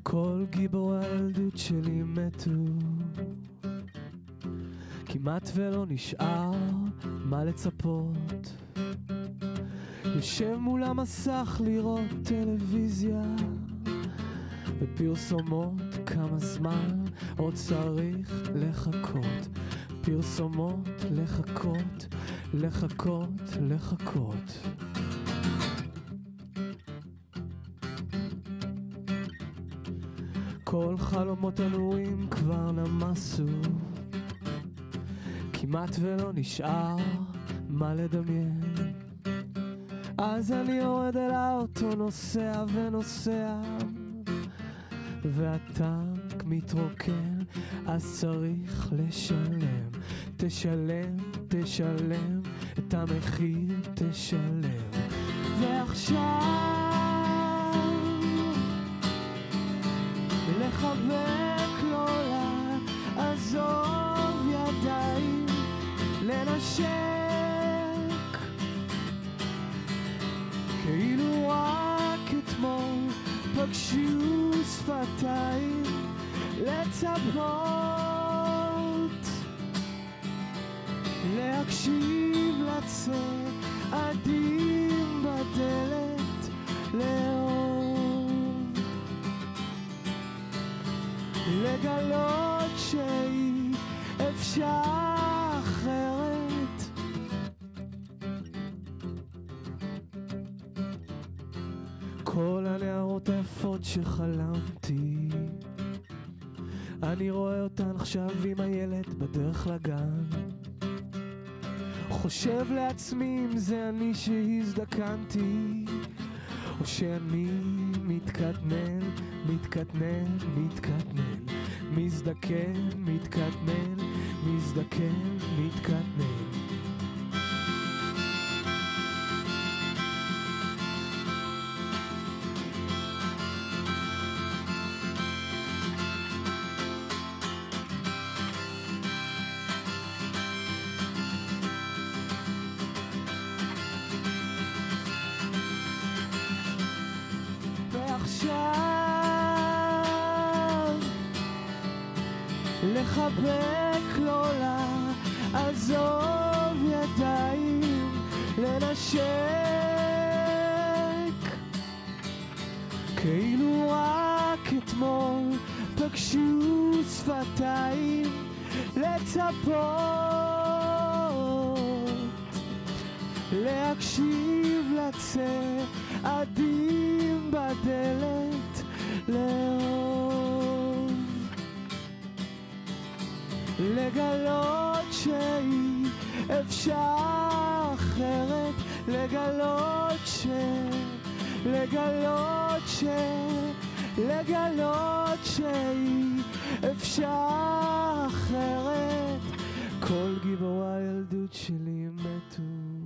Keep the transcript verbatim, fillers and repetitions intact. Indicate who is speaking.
Speaker 1: כל גיבורי הילדות שלי מתו, כמעט ולא נשאר מה לצפות. יושב מול המסך לראות טלוויזיה ופרסומות, כמה זמן עוד צריך לחכות. פרסומות, לחכות, לחכות, לחכות. כל חלומות הנורים כבר נמסו, כמעט ולא נשאר מה לדמיין. אז אני יורד אל האוטו, נוסע ונוסע, והטנק מתרוקן, אז צריך לשלם. תשלם, תשלם, את המחיר תשלם. ועכשיו לחבק לא לעזוב ידיים, לנשק כאילו רק אתמול פגשו שפתיים, לצפות, להקשיב לצעדים בדלת, לאהוב, לגלות שהיא אפשר אחרת. כל הנערות היפות שחלמתי, אני רואה אותן עכשיו עם הילד בדרך לגן, חושב לעצמי אם זה אני שהזדקנתי, או שאני מתקטנן, מתקטנן, מתקטנן, מזדקן, מתקטנן, מזדקן, מתקטנן. ועכשיו לחבק לא לעזוב ידיים, לנשק כאילו רק אתמול פגשו שפתיים, לצפות, להקשיב לצעדים בדלת, לאהוב, לגלות שהיא אפשר אחרת, לגלות ש... לגלות ש... לגלות שהיא אפשר אחרת. כל גיבורי הילדות שלי מתו,